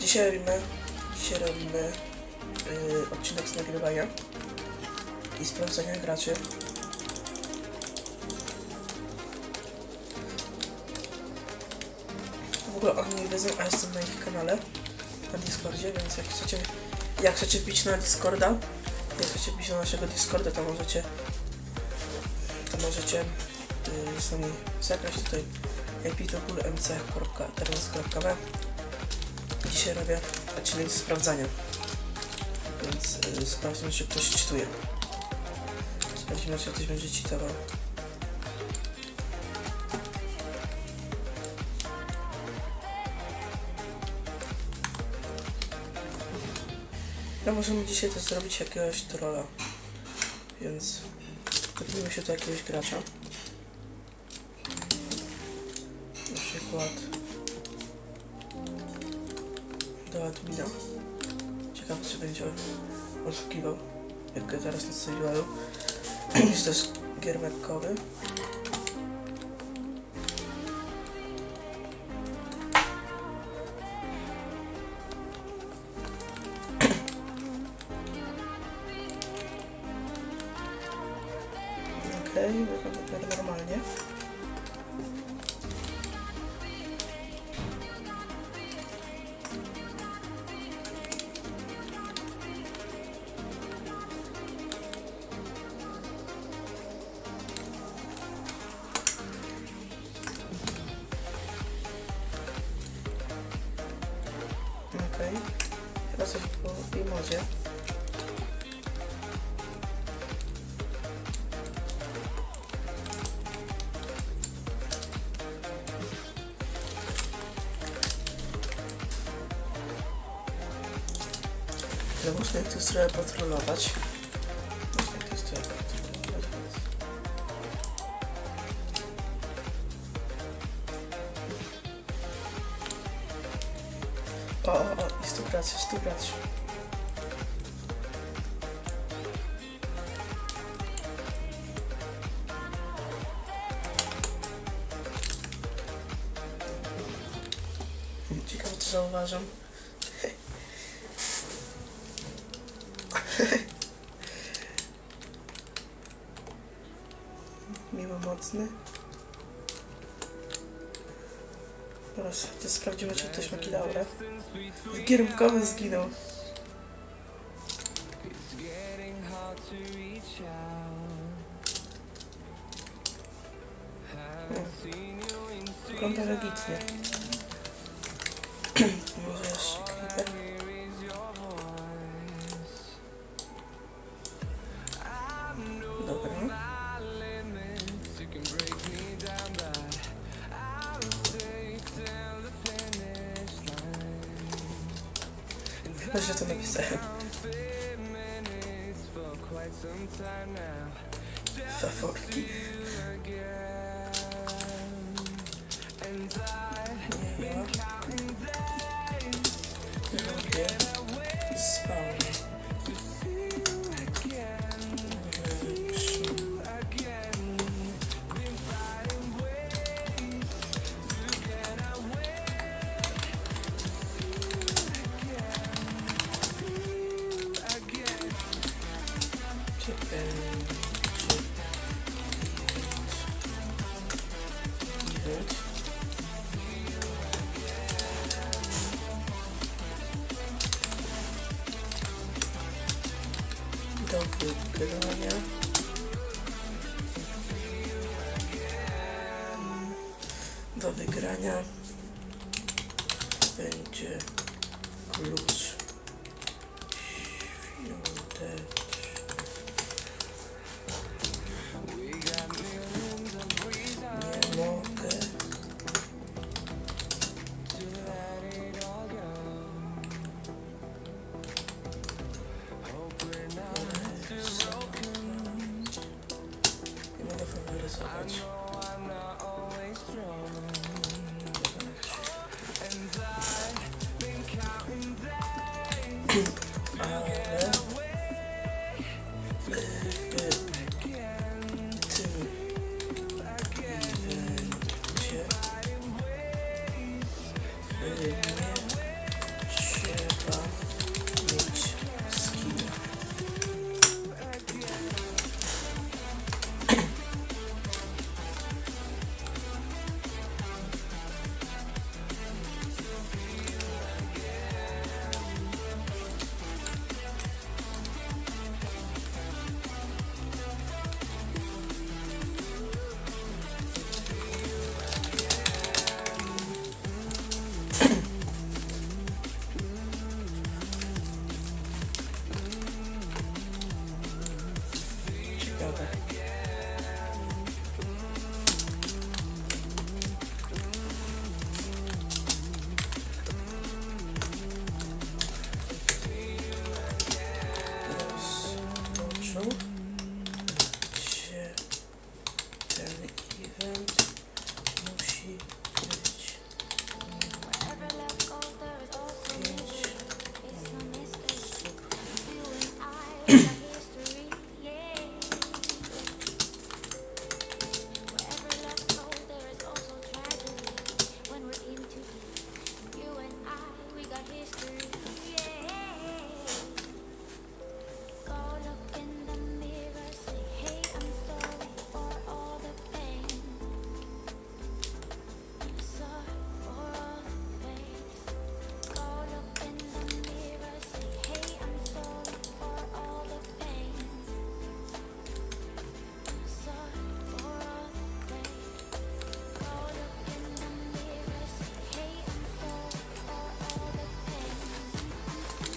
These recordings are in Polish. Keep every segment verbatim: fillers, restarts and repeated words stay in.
Dzisiaj robimy, dzisiaj robimy yy, odcinek z nagrywania i sprawdzania graczy. W ogóle oni nie wiedzą, a jestem na ich kanale, na Discordzie, więc jak chcecie, jak chcecie wbić na Discorda, jak chcecie wbić na naszego Discorda, to możecie, to możecie yy, z nami zagrać tutaj i p to m c kropka terminus kropka b. Dzisiaj robię odcinek ze sprawdzania, więc yy, sprawdzimy, czy ktoś czytuje. Sprawdzimy, czy ktoś będzie czytował. No możemy dzisiaj też zrobić jakiegoś trolla, więc kupimy się do jakiegoś gracza. Na przykład do admina. Ciekawe, czy będzie oszukiwał, jak go teraz nastawiają. Jest też giermekkowy. Okej, wygląda normalnie. Okej, chyba coś po emodzie. Ale można ich tu trochę patrolować. Można ich tu trochę patrolować, więc... O, o, o, jest tu gracz, jest tu gracz. Ciekawe, co zauważam. Miły, mocny. Teraz sprawdzimy, czy ktoś ma kilaurę. Giermkowy zginął. Wygląda legitnie. Może jeszcze creeper. Dobra. Chyba, że to napisałem. Faworki. Nie ma. Lubię. Spawn. Do wygrania. Do wygrania będzie klucz świąteczny. Nie mogę. Nie mogę faworyzować.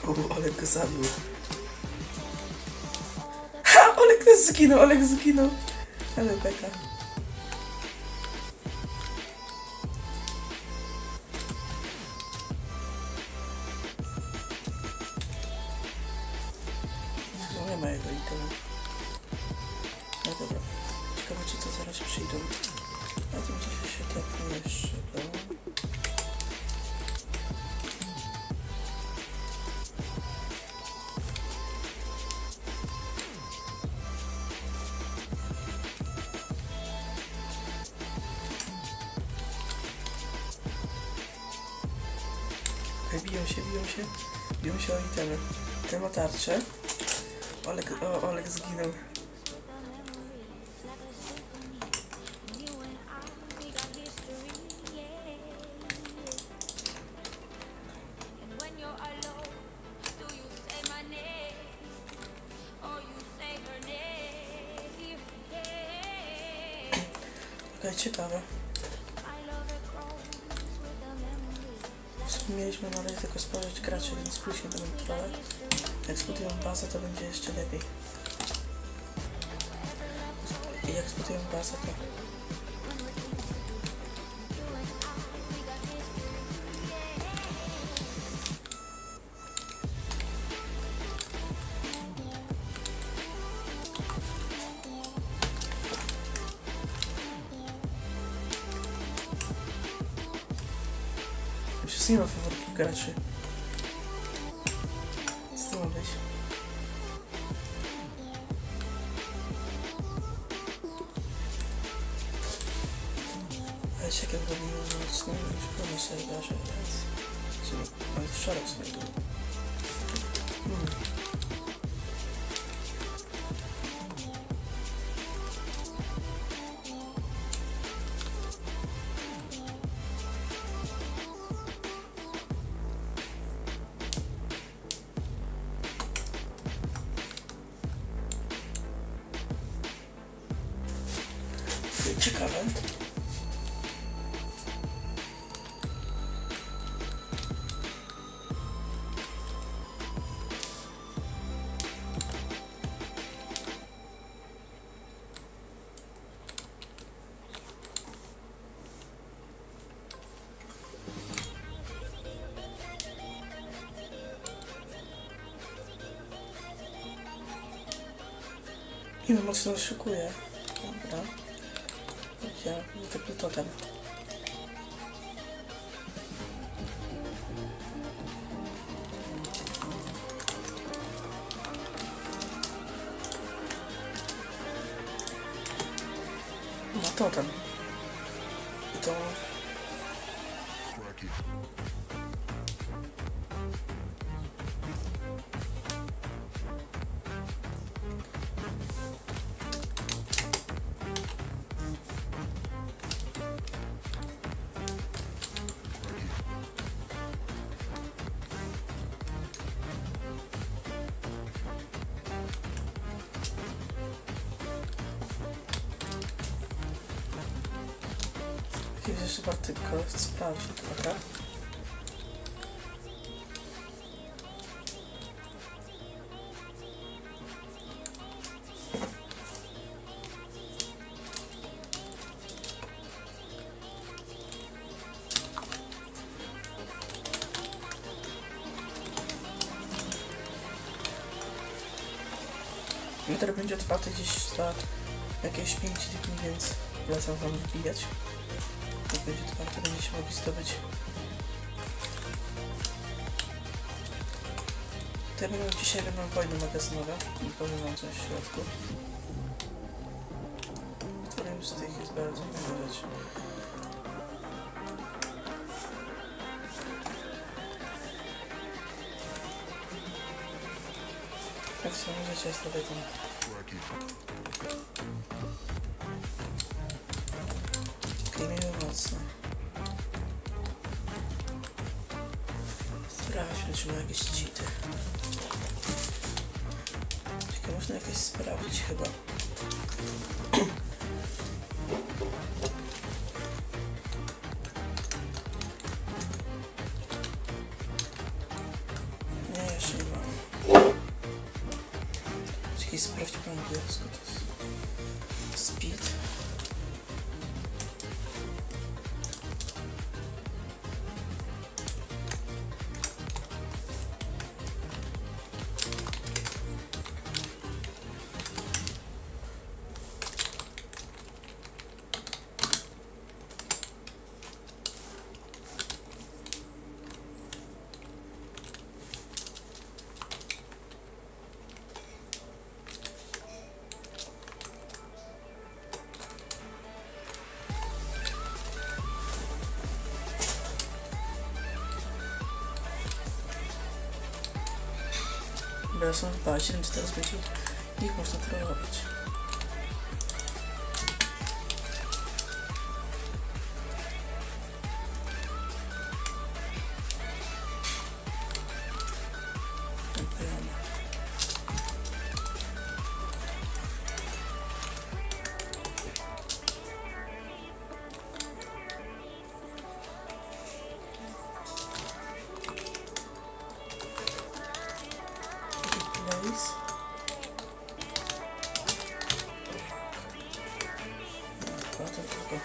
U, Olek go zabił. Ha! Olek też zginął, Olek zginął. Ale beka. No nie ma jego itemu. No dobra. Ciekawe, czy to zaraz przyjdą. A tym gdzieś się tepnie jeszcze. No. Biją się, biją się, biją się o itemy. Ten ma tarczę. Olek, o, Olek zginął. Okej, ciekawe. Mieliśmy na razie tylko sprawdzić graczy, więc później będą próbować. Jak zbudują bazę, to będzie jeszcze lepiej. I jak zbudują bazę, to... Już nie ma faworki graczy. Co to ma być? Ale się jak robimy mocno, już pełno sobie darzy, więc... Ale wczoraj sobie było. Hmm. Ciekawe. I mocno szykuję. Dobra. Ja wytypię totem. No totem. I to... Jeszcze warto tylko sprawdzić trochę. Jutro będzie otwarty gdzieś za jakieś pięć dni, więc polecam wam wbijać. Jak będzie otwarte, będziecie mogli zdobyć. Te będą dzisiaj będą wojny magazynowe i powiem wam coś w środku. Którym z tych jest bardzo dużo rzeczy. Tak co możecie sobie tam. Klijmy mocno. Sprawdźmy, czy ma jakieś cheaty. Tylko można jakieś sprawdzić chyba. Nie, jeszcze nie. sprawdź po angielsku, to jest speed. Dobra, są chyba siedem czy cztery będzie ich można trenować. Place. No, to tylko.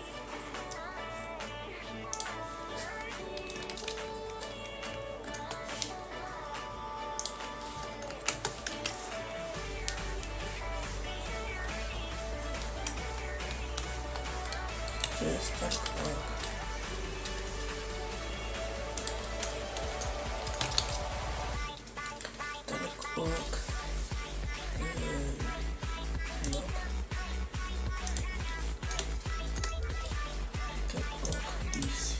To jest tak, tak. Work. No. Tak, work. Easy.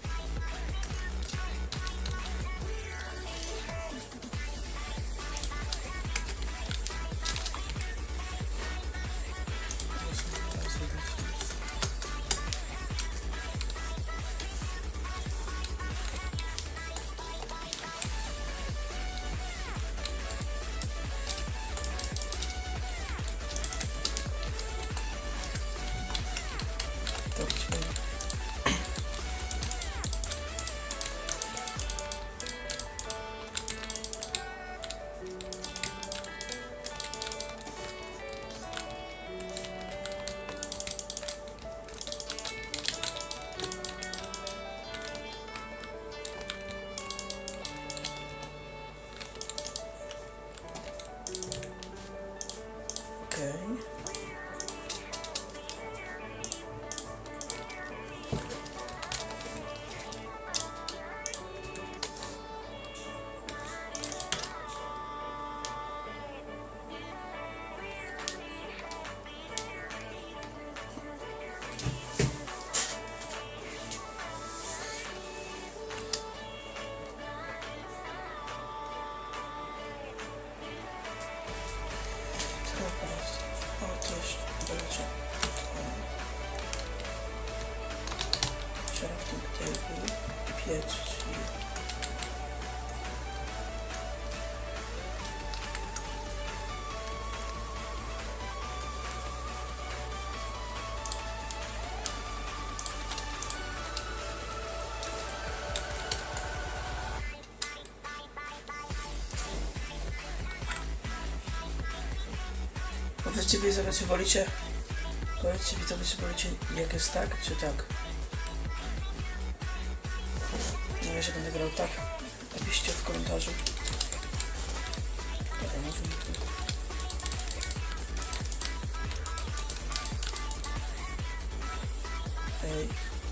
Pięć. Powiedzcie widzowie, czy wolicie, powiedzcie widzowie, czy wolicie jak jest tak, czy tak. Nie wiem, że będę grał tak. Napiszcie w komentarzu. Dobra, może nie. Ej.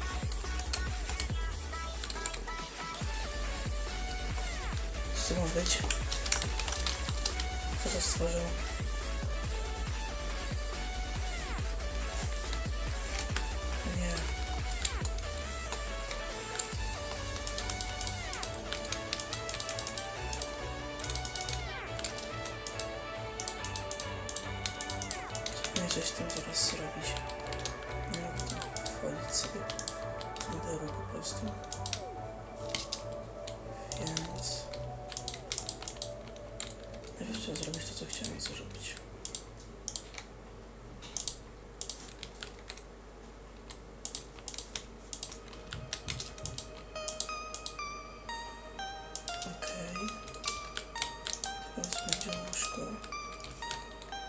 Co to ma być? Kto to stworzył? Nie. Coś z tym zaraz zrobić. Nie jak to wchodzić sobie do tego po prostu. Więc najpierw trzeba zrobić to, co chciałem zrobić. Okej. Teraz będzie łóżko.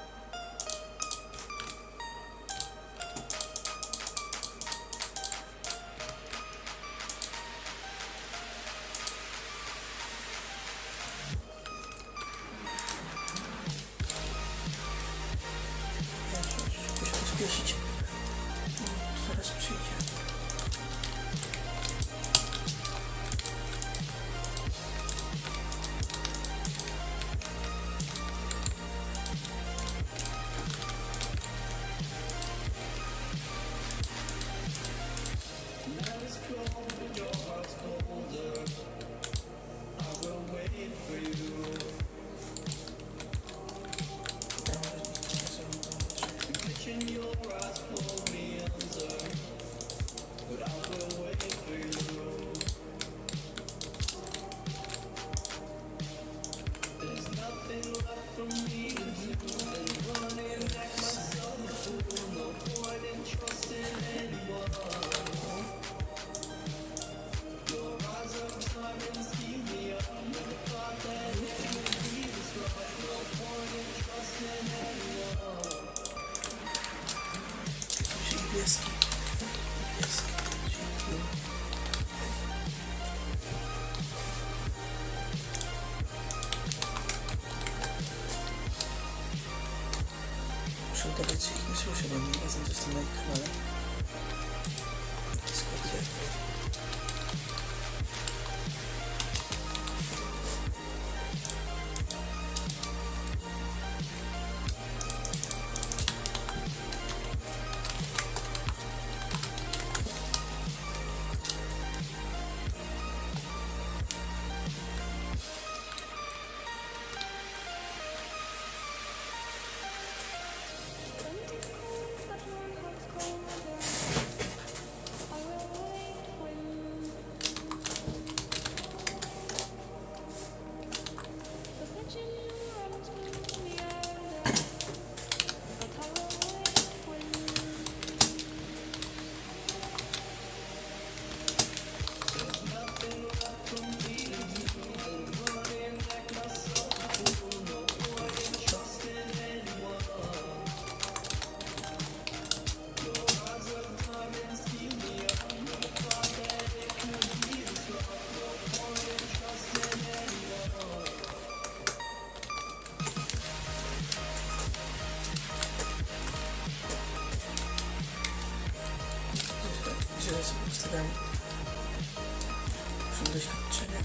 źle sobie ustawiam. Muszę doświadczenia.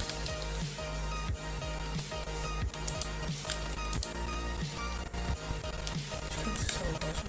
Świetnie zauważył.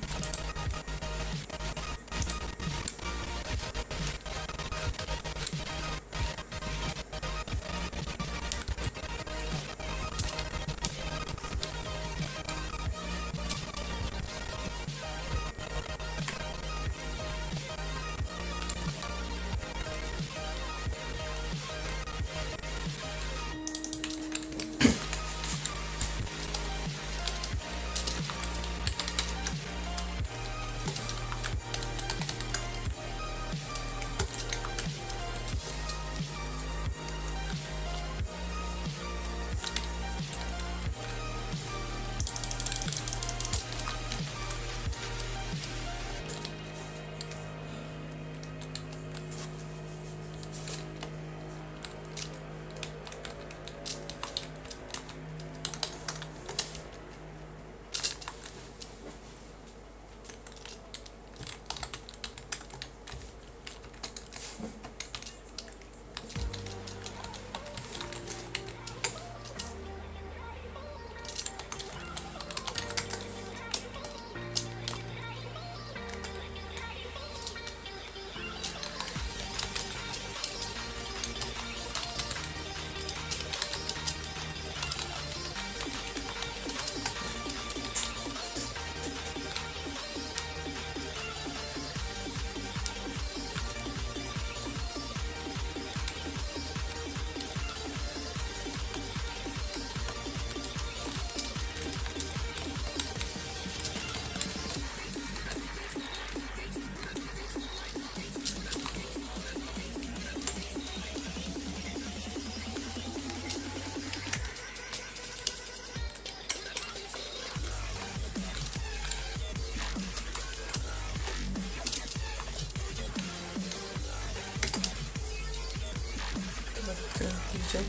Widzicie?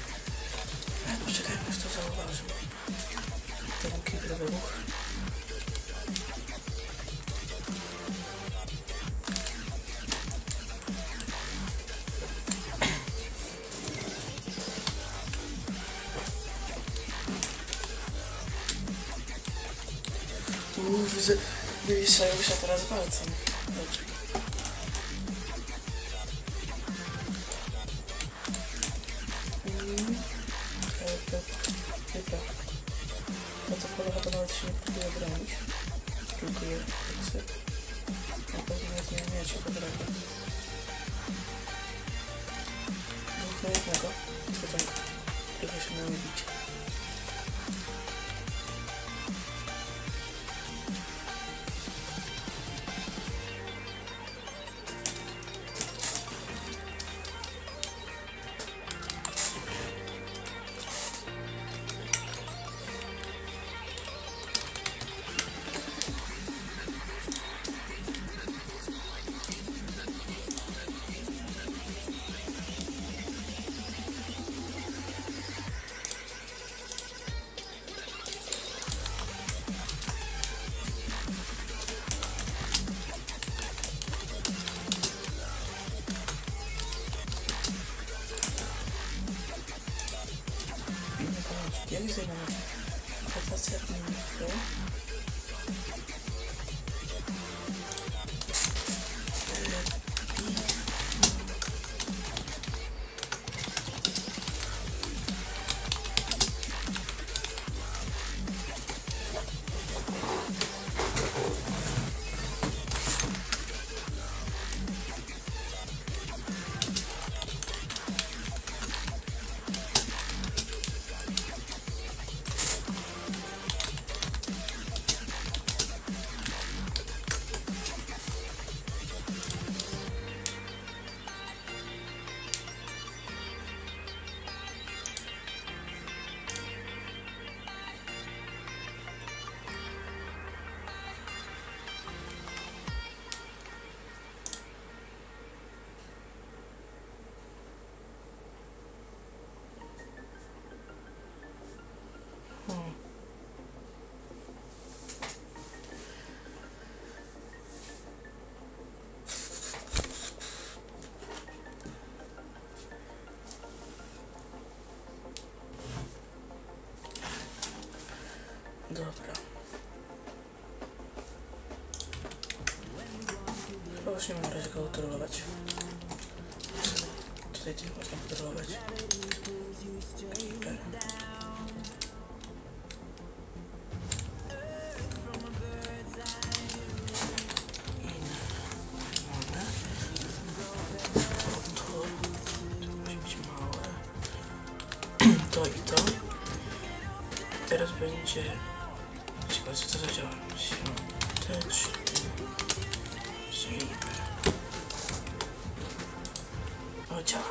Poczekaj, aż to zauważył. To był kibry wybuch. Uuu, widzę, wywieszają się teraz palcem. Dobrze. Na to pole to nawet się nie próbuje bronić. Tylko je chce. Na pewno nie zmieniacie go drogę. Dwóch na jednego. Tutaj trochę się mają bić. Jak zajmę rotacja info. Dobra. Chyba już nie mam na razie go kontrolować. Tutaj tych można kontrolować. Okay. To i to. Teraz będzie... Ciekawe, co to zadziała. Świąteczny Sleeper. O, działa.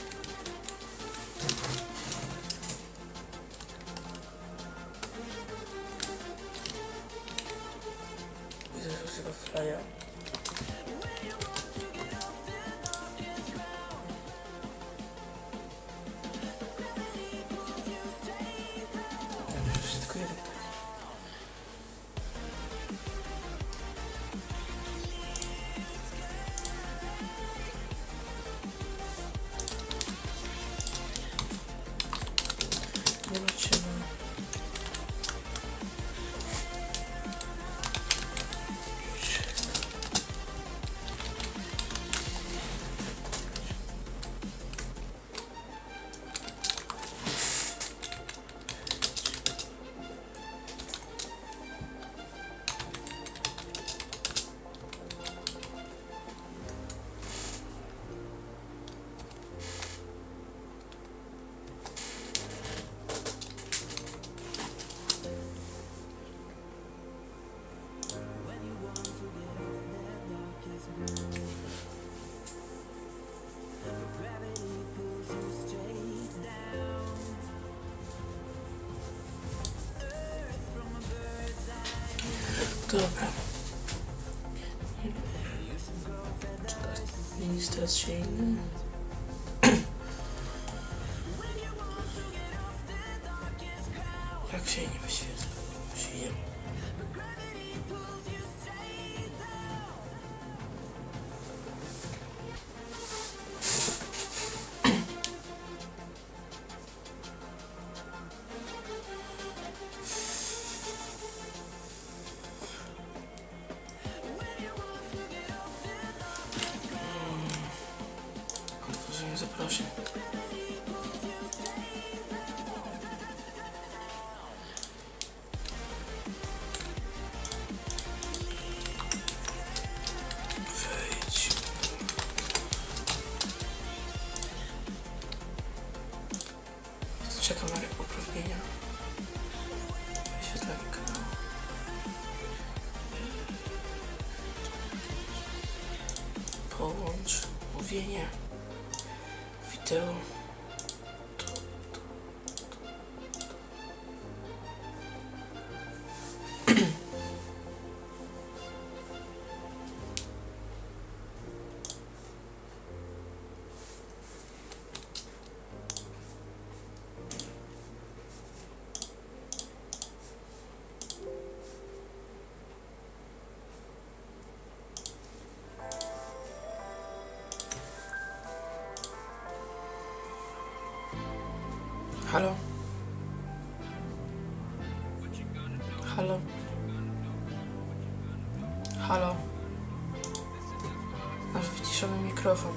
Widzę, że używa flya. Zobaczymy. Dobra. Jest teraz się inny. Jak się nie wyświetla? Się zaproszę. Wejdź. Czekam na uprawnienia. Wyświetlanie kanału. Połącz mówienie. Wideo. Halo? Halo? Halo? Masz wyciszony mikrofon.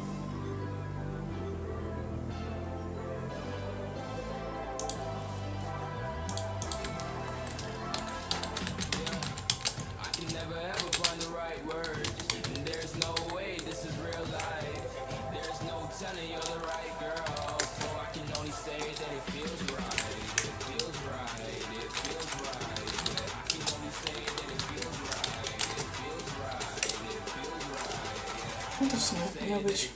No to w sumie miał być...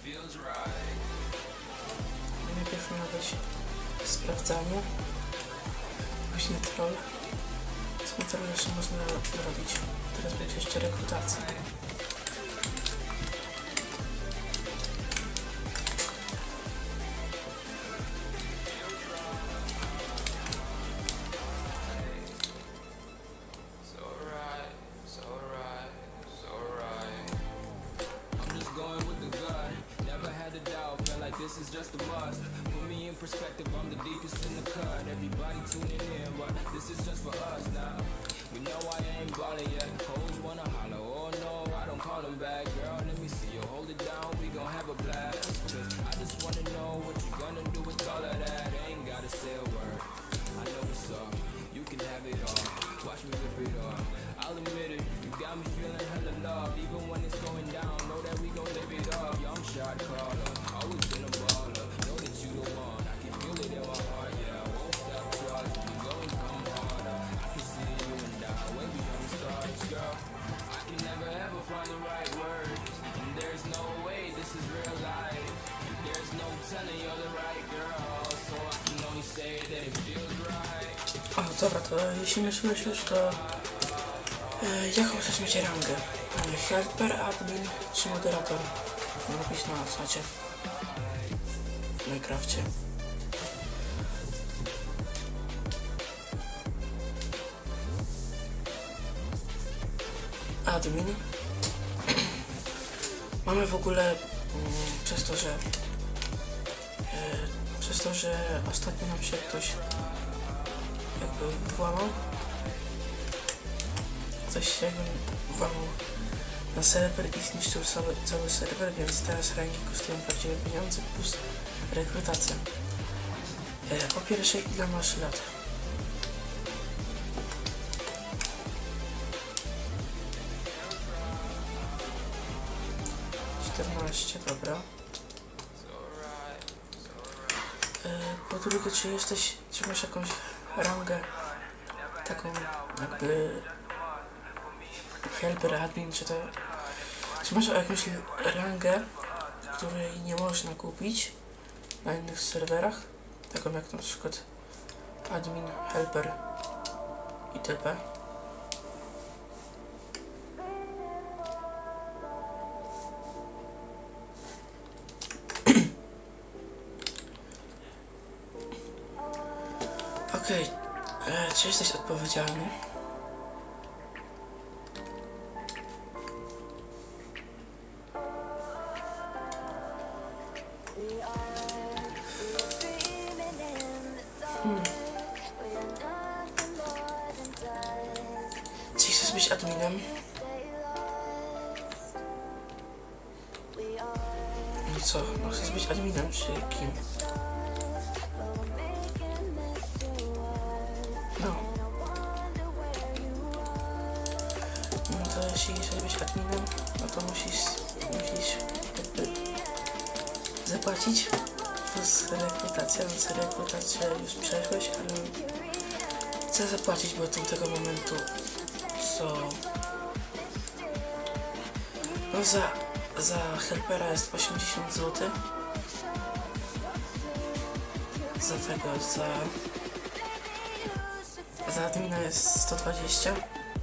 Najpierw miało być sprawdzanie, później troll. Z tym troll jeszcze można robić. Teraz będzie jeszcze rekrutacja. this is just a bust. Put me in perspective, I'm the deepest in the cut. Everybody tuning in, but this is just for us now. We know I ain't ballin' yet. Hoes wanna holler, oh no, I don't call them back. Girl, let me see you hold it down, we gon' have a blast. Cause I just wanna know what you gonna do with all of that. Ain't gotta say a word, I know what's up. You can have it all, watch me rip it off. I'll admit it, you got me feeling hella love. Even when it's going down, know that we gon' live it up. Young shot caller, always been a baller. Know that you the one, I can feel it in my heart. Yeah, I won't stop trying, you go and come harder. I can see you and I, way beyond the stars, girl. I can never ever find the right words, and there's no way this is real life. There's no telling you're the right girl, so I can only say that it feels right. O, dobra, to jeśli myślisz już, to e, jaką chcesz mieć rangę? E, helper, admin czy moderator? Napisz na czacie. W Minecrafcie. Admin. Mamy w ogóle mm, przez to, że e, przez to, że ostatnio nam się ktoś jakby włamał. Ktoś się jakby włamał na serwer i zniszczył cały, cały serwer, więc teraz rangi kosztują prawdziwe pieniądze plus rekrutacja. E, po pierwsze, ile masz lat? czternaście, dobra. E, po drugie, czy jesteś, czy masz jakąś rangę taką jakby helper, admin, czy to... Czy masz jakąś rangę, której nie można kupić na innych serwerach? Taką jak na przykład admin, helper itp. Okej, okay. Czy jesteś odpowiedzialny? Hmm. Czy chcesz być adminem? No co? No chcesz być adminem, czy kim? No. No to jeśli chcesz być adminem, no to musisz, musisz jakby zapłacić. Plus rekrutacja, więc rekrutację już przeszłeś, ale chcę zapłacić, bo od tego momentu co... No za, za helpera jest osiemdziesiąt złotych. Za tego, za... Za admina jest sto dwadzieścia.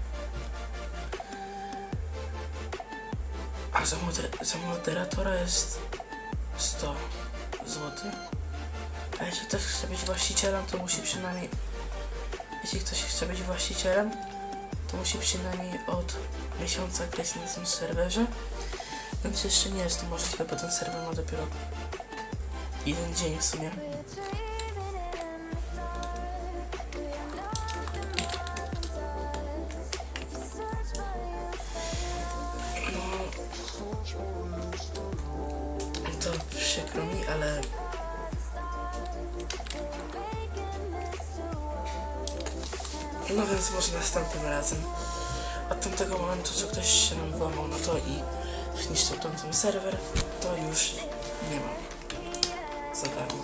A za, moder za moderatora jest sto złotych. A jeśli ktoś chce być właścicielem, to musi przynajmniej... Jeśli ktoś chce być właścicielem, to musi przynajmniej od miesiąca grać na tym serwerze. Więc jeszcze nie jest to możliwe, bo ten serwer ma dopiero jeden dzień w sumie. To przykro mi, ale no więc może następnym razem. Od tamtego momentu, co ktoś się nam włamał na to i zniszczył tamten serwer, to już nie ma za darmo.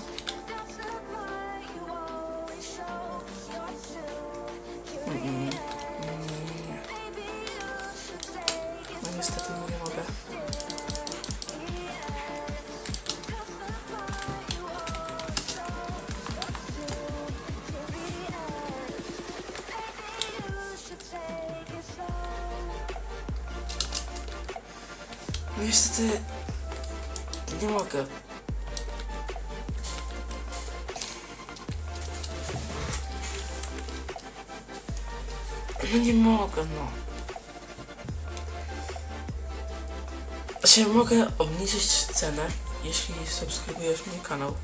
Mm -mm. Nie, nie. No niestety nie mogę. No niestety nie mogę. No nie mogę, no. Znaczy mogę obniżyć cenę, jeśli subskrybujesz mój kanał.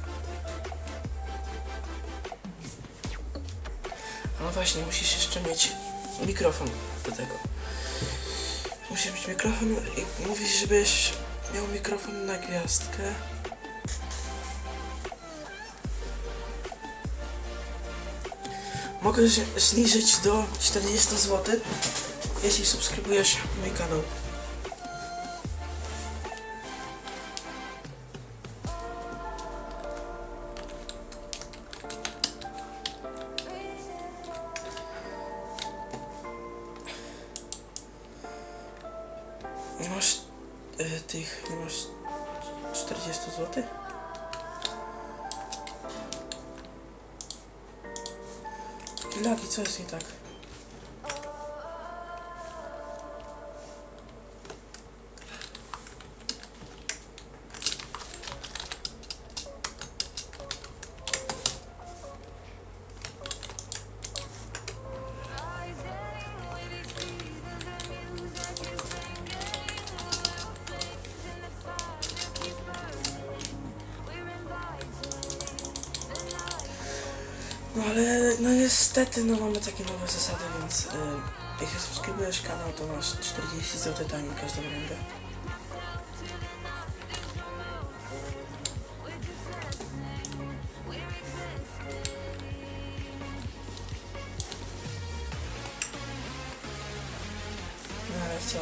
No właśnie, musisz jeszcze mieć mikrofon do tego. Musisz mieć mikrofon i mówisz, żebyś miał mikrofon na gwiazdkę. Mogę zniżyć do czterdzieści złotych, jeśli subskrybujesz mój kanał. Nie masz y, tych, nie masz czterdzieści złotych? Lagi, co jest nie tak? No ale no niestety no mamy takie nowe zasady, więc yy, jeśli subskrybujesz kanał, to masz czterdzieści złotych taniej każdą rękę. No ale co?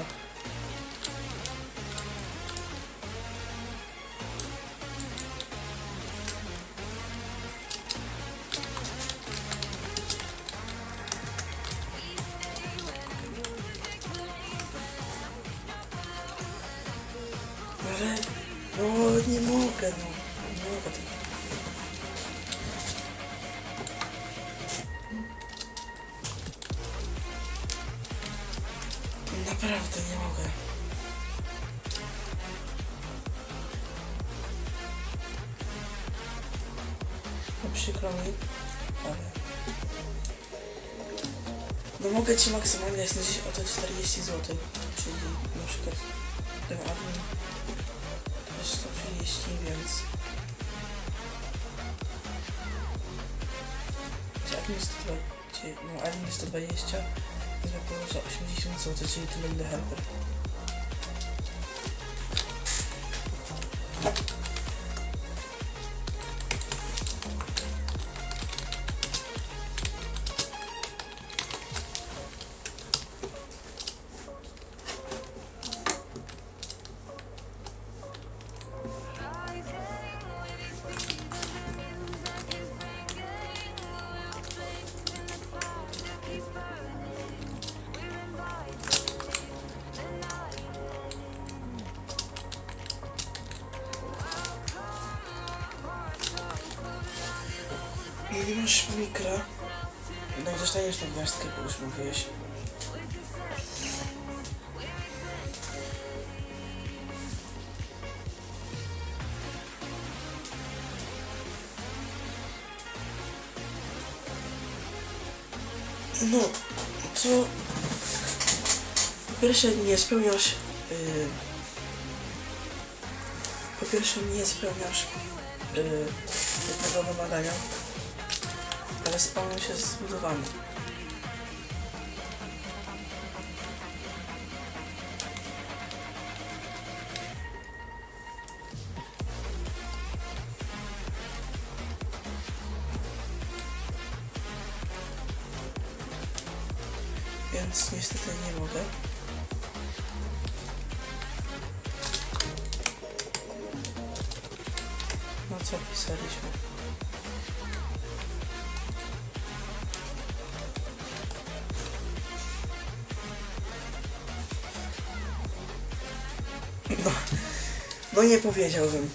Ale no nie mogę, no nie mogę tego. Naprawdę nie mogę. No przykro mi, ale no mogę ci maksymalnie zniżyć o to czterdzieści złotych, czyli na przykład ten admin to jest sto trzydzieści, więc admin sto dwadzieścia, no admin sto dwadzieścia jest około za osiemdziesiąt złotych, czyli tyle ile helper. Nie masz mikra, no dostaniesz tę gwiazdkę, bo już mówiłeś. No, to po pierwsze nie spełniasz yy, po pierwsze nie spełniasz yy, jednego wymagania, ale spawn się zbudowany. Więc niestety nie mogę. No co pisaliśmy? No, no nie powiedziałbym.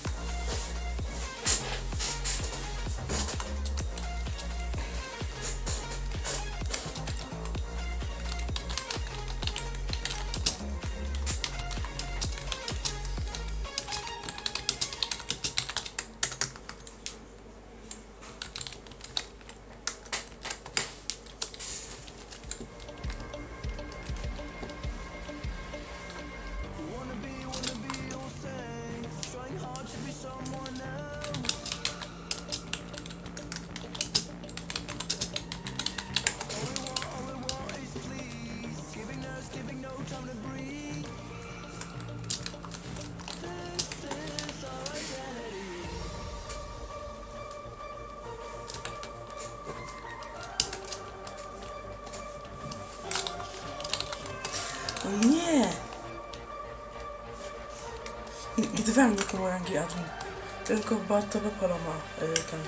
Wanna be, wanna be all saints, trying hard to be dodawałem nikomu rangi admin. Tylko Barto Bepolo ma yy, ten.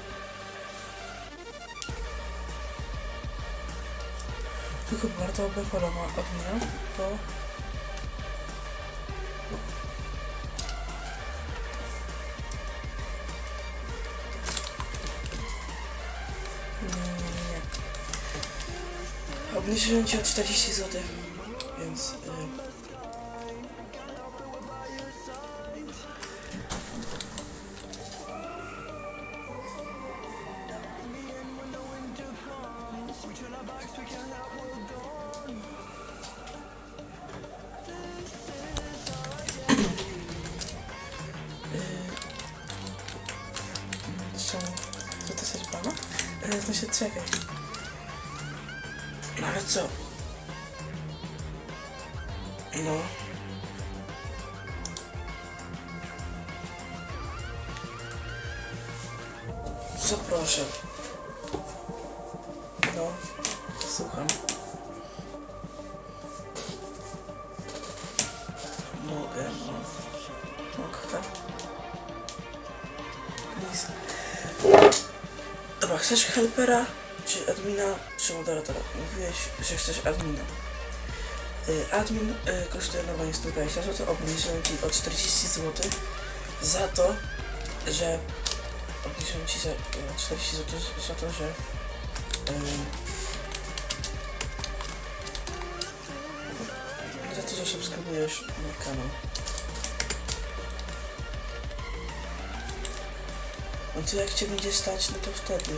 Tylko Barto Bepolo ma admina, to... Nie. Obniżyłem ci o czterdzieści złotych, więc... Yy. No się czekaj. No ale co? No. Co proszę? No, słucham. Mogę, no. Mogę. Please. Dobra, chcesz helpera, czy admina, czy moderatora? Mówiłeś, że chcesz admina. Yy, admin yy, kosztuje normalnie sto dwadzieścia złotych, obniżyłem ci o czterdzieści złotych za to, że... Obniżyłem ci za yy, czterdzieści złotych za to, że... Yy, za to, że subskrybujesz mój kanał. No to jak cię będzie stać, no to wtedy.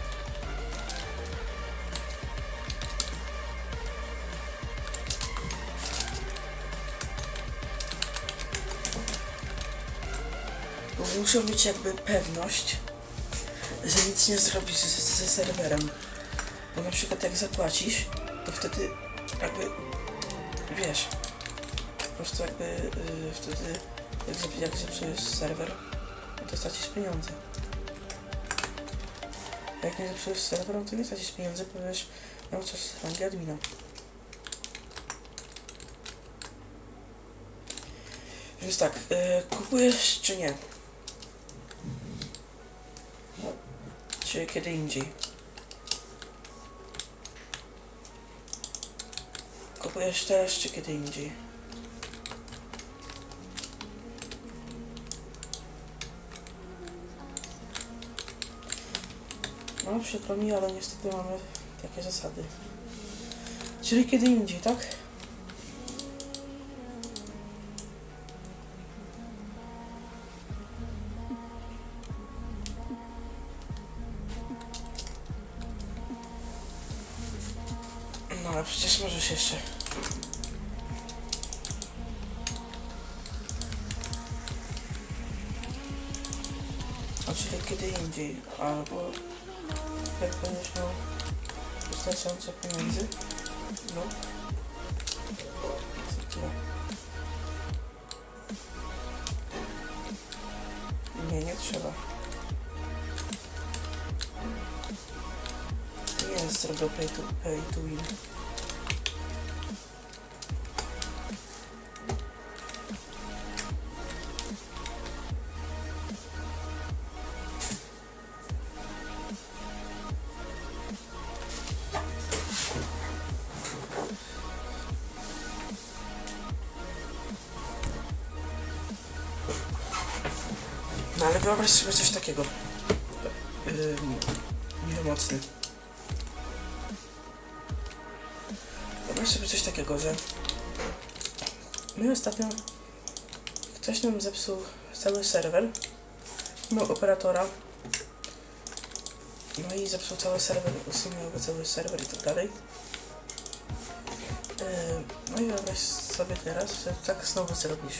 Bo muszę mieć jakby pewność, że nic nie zrobisz ze, ze serwerem. Bo na przykład jak zapłacisz, to wtedy jakby, wiesz, po prostu jakby yy, wtedy jak, jak zepsujesz serwer, to stracisz pieniądze. A jak nie zepsujesz serwer, to nie stracisz pieniędzy, powiesz, miał coś z rangi admina. Więc tak, yy, kupujesz czy nie? Czy kiedy indziej? Kupujesz teraz czy kiedy indziej? No przykro mi, ale niestety mamy takie zasady. Czyli kiedy indziej, tak? No ale przecież możesz jeszcze. A czyli kiedy indziej, albo jak będziesz miał wystarczająco pieniędzy, no. Nie, nie trzeba. Nie jest zrobił pay to, pay to win. No ale wyobraź sobie coś takiego. Yy, Niewymocny. Wyobraź sobie coś takiego, że my ostatnio ktoś nam zepsuł cały serwer, miał operatora, no i zepsuł cały serwer, usunął cały serwer i tak dalej. Yy, no i wyobraź sobie teraz, że tak znowu zrobisz.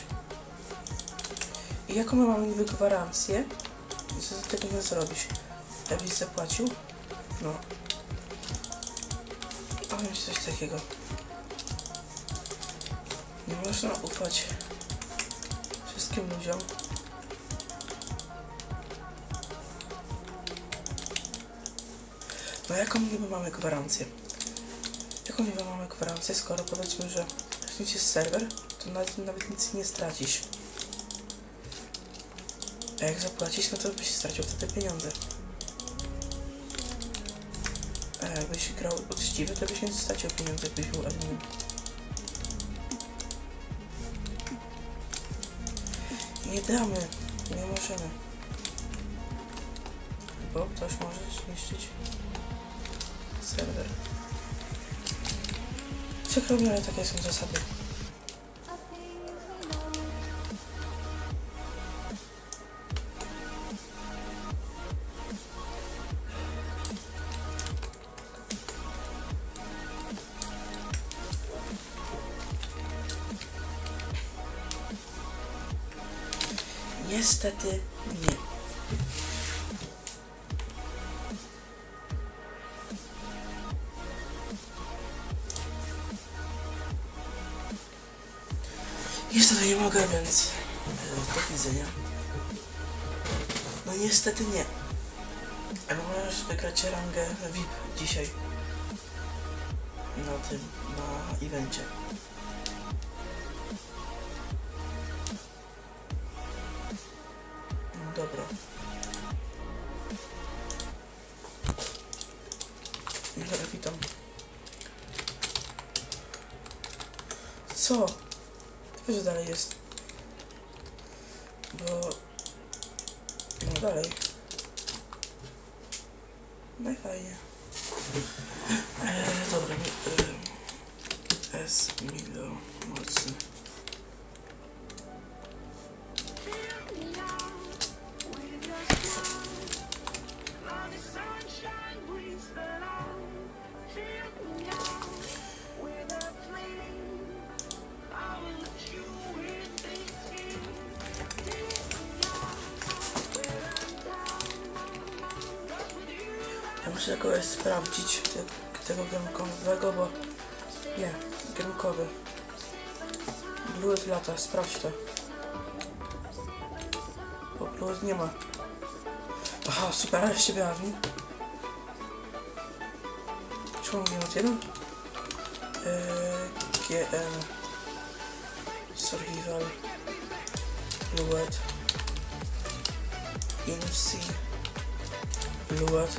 I jaką my mamy niby gwarancję, że tego nie zrobisz? Jakbyś zapłacił? No. Powiem ci coś takiego. Nie można ufać wszystkim ludziom. No jaką niby mamy gwarancję? Jaką niby mamy gwarancję, skoro powiedzmy, że zniknie serwer, to nawet, nawet nic nie stracisz. A jak zapłacić, no to byś stracił wtedy pieniądze. A jakbyś grał uczciwy, to byś nie stracił pieniędzy, jakbyś był adminem. Nie damy, nie możemy. Bo ktoś może zniszczyć serwer. Przykro mi, ale takie są zasady. Niestety nie. Niestety nie mogę, więc do widzenia. No niestety nie. Ale możesz wygrać rangę V I P dzisiaj. Na tym, na evencie. Dobra. Dobra, witam. Co? Wiesz, że dalej jest. Bo... No dalej. No i fajnie. Eee, dobra, e, S Milo mocny. Ja muszę jakoś sprawdzić te, tego giermkowego, bo... Nie, giermkowy. Bluet lata, sprawdź to. Bo Bluet nie ma. Aha, super, ale się admin. Czemu mówię o tym? Eee, G M Survival Bluet I N C Bluet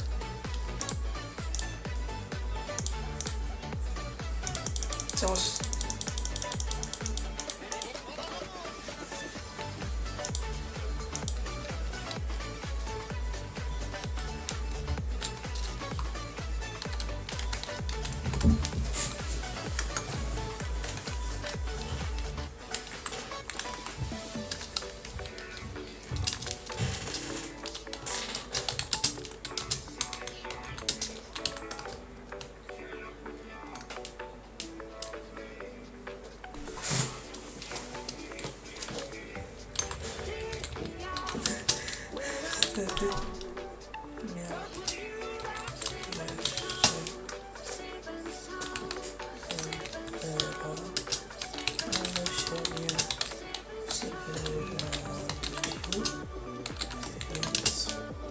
Co wtedy miał lepszy ale się nie zbyrały, więc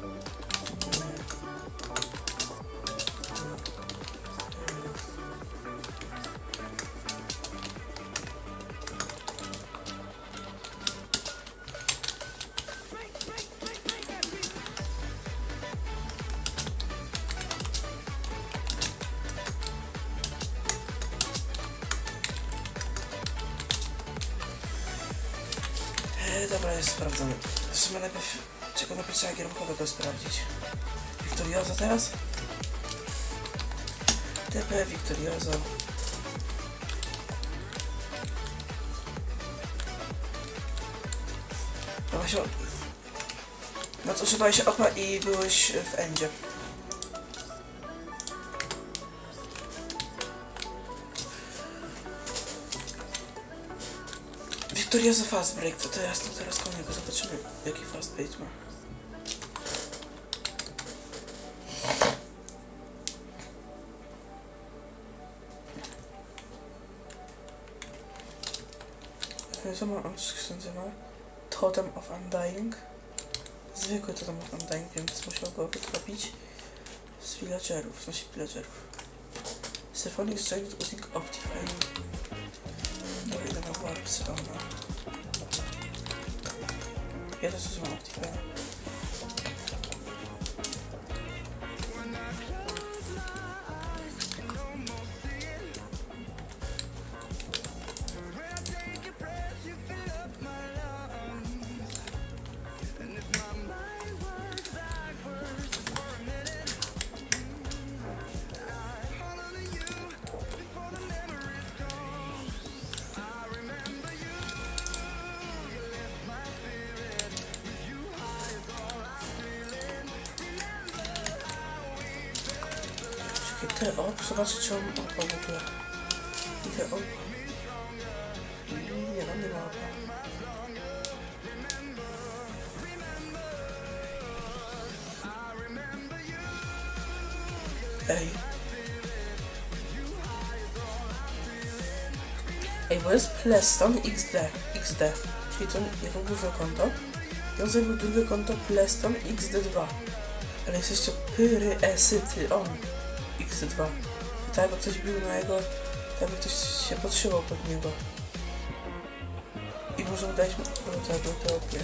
dobra, jest sprawdzony. W sumie najpierw czego napisała giermkowego sprawdzić. Victorioso teraz? T P Victorioso. No właśnie... No to używałeś okna i byłeś w endzie. Victorioso fast break, to teraz, no teraz koło niego zobaczymy jaki fast break ma. Co ma on, się nazywa? Totem of Undying. Zwykły Totem of Undying, więc musiał go wykropić z villagerów, z naszych villagerów. Symphonic Joint using Optifine. No idę na warp ona. Ja to co mam Optifine. Te op, zobaczę czy on opa w ogóle. I te op. Nie mam, nie ma opa. Ej. Ej, bo jest Pleston X D, X D, czyli to jego główne konto. I on zrobił drugie konto Pleston X D dwa. Ale jest jeszcze Pyry Esyty on. X D dwa. I tak jakby ktoś bił na jego, tak jakby ktoś się podszywał pod niego. I może dać mu do tego teorię.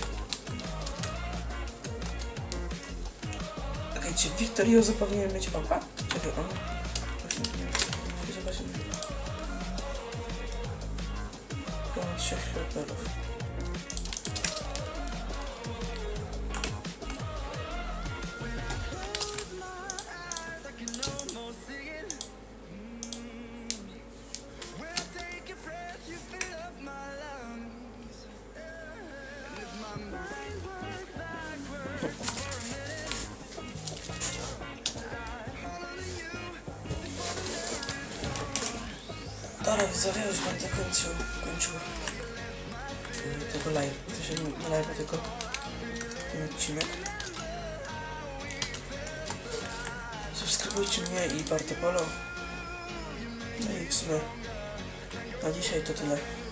Okej, czy Wiktoriozo powinien mieć opa? Czekaj, on... Właśnie nie wiem. Zobaczymy. Ja mam trzech helperów. Dobra, widzowie, już będę kończył, kończył tego live, to się nie live, tylko ten odcinek. Subskrybujcie mnie i Bartopolo. No i w sumie na dzisiaj to tyle.